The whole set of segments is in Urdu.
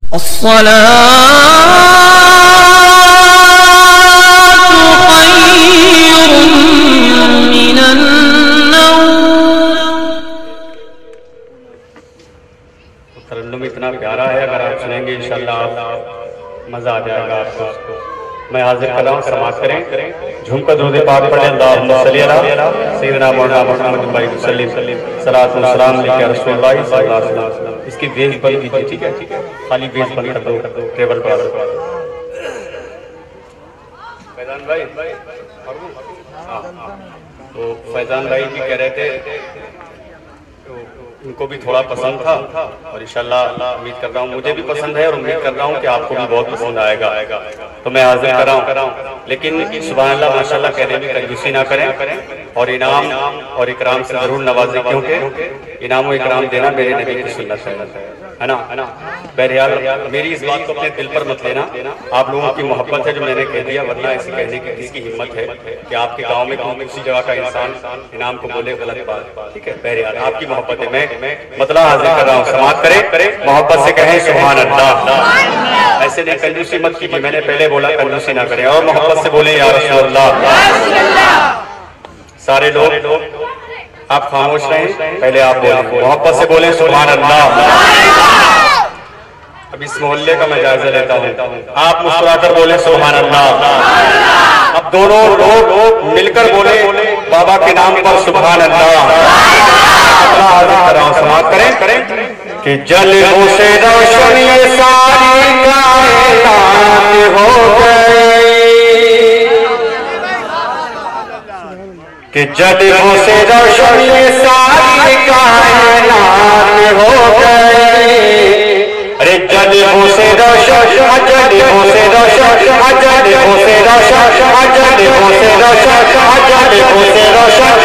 ترنم اتنا پیارا ہے، اگر آپ سنیں گے انشاءاللہ آپ مزہ آ جائے گا آپ کو۔ میں حاضر کر رہا ہوں، سماعت کریں، جھوم کر درود پاک پڑھیں، اللہم صلی علی سیدنا مولانا محمد بھائی وسلم، صلاۃ و سلام علیک یا رسول اللہ صلی اللہ علیہ وسلم۔ اس کی بیس بند کیجیے، ٹھیک ہے؟ خالی بیس بند کر دو ٹیبل پر۔ فیضان بھائی، تو فیضان بھائی بھی کہہ رہے تھے، ان کو بھی تھوڑا پسند تھا، اور انشاءاللہ امید کرتا ہوں مجھے بھی پسند ہے، اور امید کرتا ہوں کہ آپ کو بھی بہت پسند آئے گا، تو میں حاضر کر رہا ہوں۔ لیکن سبحان اللہ ماشاءاللہ کہنے میں کنجوسی نہ کریں، اور انعام اور اکرام سے ضرور نوازیں، کیونکہ انعام و اکرام دینا میرے نبی کی سنت ہے نا۔ بہرحال میری اس بات کو اپنے دل پر مت لینا، آپ لوگوں کی محبت ہے جو میں نے کہہ دیا، ورنہ ایسے کہنے کی کس کی ہمت ہے کہ آپ کے گاؤں میں کسی جگہ کا انسان انعام کو بولے، غلط بات، ٹھیک ہے؟ بہرحال آپ کی محبت ہے، میں مطلع حاضر کر رہا ہوں، سماعت کریں، محبت سے کہیں سبحان اللہ۔ ایسے نہیں، کنجوسی مت کیجیے، میں نے پہلے بولا کنجوسی نہ کریں، اور محبت سے بولیں یا رسول اللہ۔ سارے لوگ آپ خاموش رہیں، پہلے آپ بولیں، محبت سے بولیں سبحان اللہ۔ اب اس محلے کا میں جائزہ لیتا ہوں، آپ مسکرا کر بولیں سبحان اللہ۔ اب دونوں لوگ مل کر بولیں بابا کے نام پر سبحان اللہ۔ سماعت کریں کہ جلووں سے روشن یہ ساری کائنات ہو گئی، کہ جلووں سے روشن یہ ساری کائنات ہو گئی، ارے جلووں سے روشن، جلووں سے روشن، جلووں سے روشن، جلووں سے روشن، جلووں سے روشن،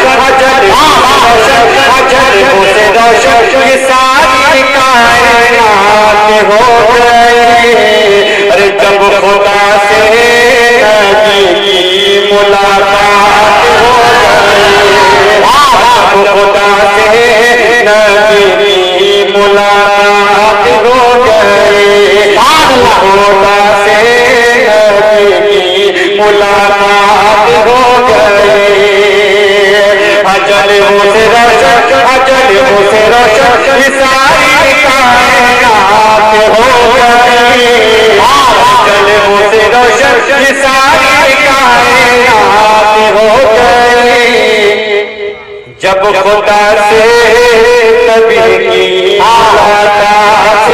جلووں سے روشن یہ ساری کائنات ہو گئی، ارے جب خدا سے نبی کی ملاقات ہو گئی، جب خدا سے نبی کی ملاقات ہو گئی، خدا سے نبی کی ملاقات ہو گئی، جلووں سے روشن، جلووں سے روشن یہ ساری کائنات ہو گئی، جلووں سے روشن یہ ساری کائنات ہو گئی، جب خدا سے نبی کی ملاقات،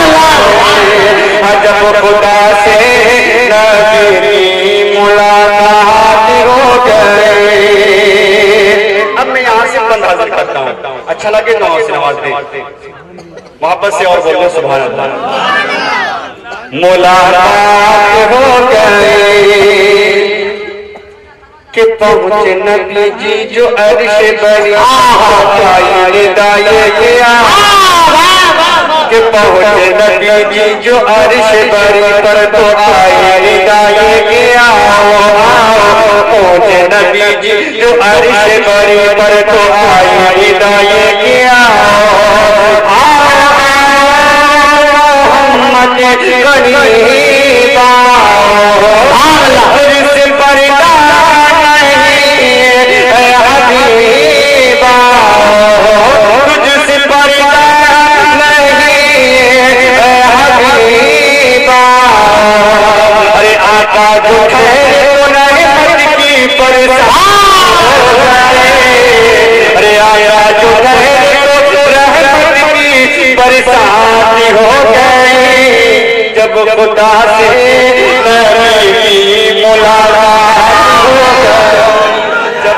جب خدا سے نبی کی ملاقات ہو گئی۔ اب میں یہاں سے بند حاضر کرتا ہوں، اچھا لگے تو وہاں سے نواز دیں، محبت سے اور بولو سبحان اللہ۔ ملاقات ہو گئی کہ پہنچ نبی جی جو عرش بری دائے دائے گیا، کہ پہنچ نبی جی جو عرش بری پر تو آئے دائے گیا، پہنچ نبی جی جو عرش بری پر تو آئے دائے گیا، محمد قریبا عرش پردہ نہیں اے حبیبا، تجھ سے پردہ نہیں اے حبیبا، ارے آقا جو ٹھہرے تو رحمت کی برسات ہو گئے، ارے آقا جو ٹھہرے تو رحمت کی برسات ہو گئی، جب خدا سے نبی کی ملاقات ہو گئی، جب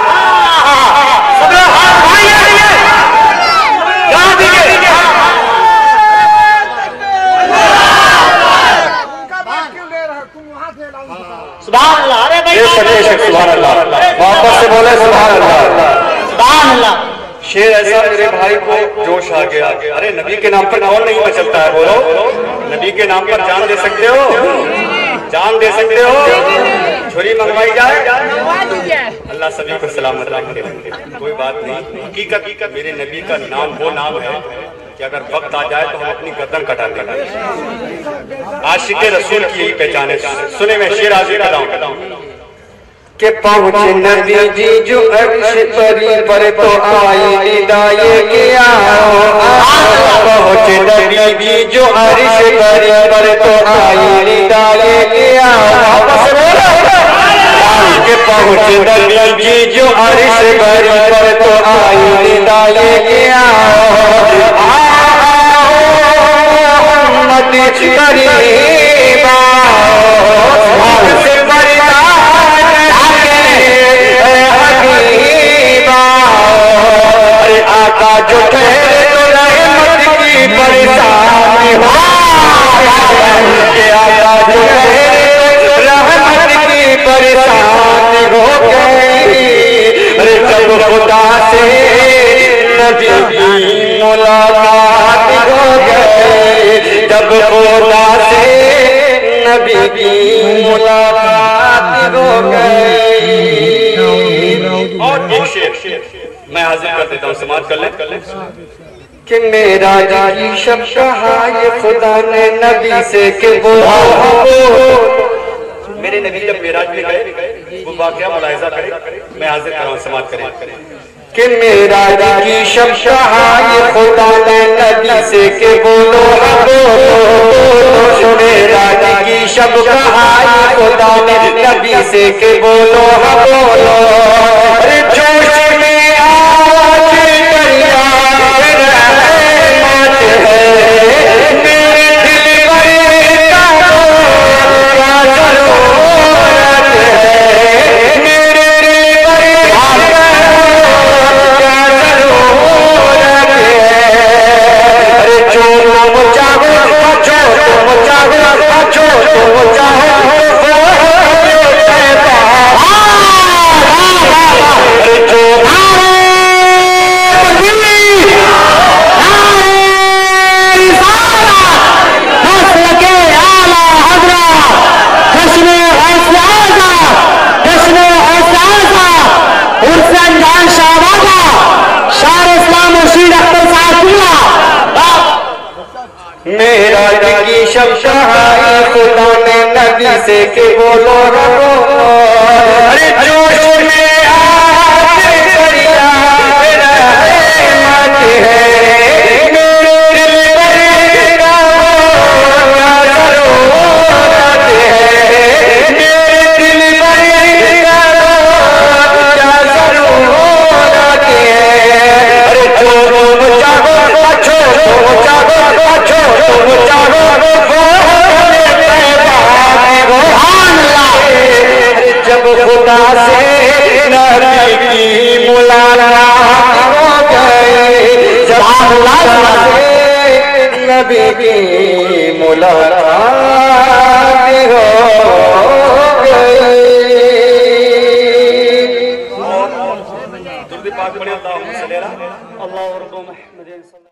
سبحان اللہ، ارے بھائی سبحان اللہ، محبت سے بولے سبحان اللہ، سبحان اللہ۔ شیر ایسا میرے بھائی کو جوش آ گیا، ارے نبی کے نام پر کون نہیں مچلتا ہے، بولو نبی کے نام پر جان دے سکتے ہو، جان دے سکتے ہو، چھری منگوائی جائے، اللہ سبھی کو سلامت رکھے، کوئی بات نہیں، حقیقت میرے نبی کا نام وہ نام ہے کہ اگر وقت آ جائے تو ہم اپنی گردن کٹا دیں گے. عاشق رسول کی یہی پہچان ہے. سنے میں شعر حاضر کر رہا ہوں کہ پہنچے نبی جی جو عرش پری پر تو آئی ندائے کیا. پہنچے نبی جی جو عرش پری پر تو آئی ندائے کیا. کہ پہنچے نبی جی جو عرش پری پر تو آئی ندائے کیا. محمد قریبا آقا جو ٹھہرے تو رحمت کی برسات ہو. آقا جو ٹھہرے تو رحمت کی برسات ہو گئی. جب خدا سے نبی کی ملاقات ہو گئی. جب خدا سے نبی کی ملاقات ہو گئی. اور ایک شعر میں حاضر کر دیتا ہوں, سماعت کر لیں. کہ میرا کی شب کہا یہ خدا نے نبی سے کہ بلا میرے نبی جب معراج میں گئے وہ واقعہ ملاحظہ کرے. میں حاضر کر رہا ہوں, سماعت کریں. کہ میرا کی شب کہا یہ خدا نے نبی سے کہ بولو بولو. میرا کی شب کہا یہ خدا نے نبی سے کہ بولو بولو. جوش میں آج دریا رحمت ہے میرے دل پر کیا ضرورت ہے. میرے دل پر کیا ضرورت ہے. جو تم چاہو جو تم چاہو جو تم چاہو میرا کی شب شہائی خدا نے نبی سے کہ بولو ارے جوش میں آج دریا رحمت ہے میرے دل پر کیا ضرورت ہے. میرے دل پر کیا ضرورت ہے. ارے جو تم چاہو جو تم چاہو جب خدا سے نبی کی ملاقات ہو گئی. جب خدا سے نبی کی ملاقات ہو گئی. درود پاک پڑھیں. اللہم صلی اللہ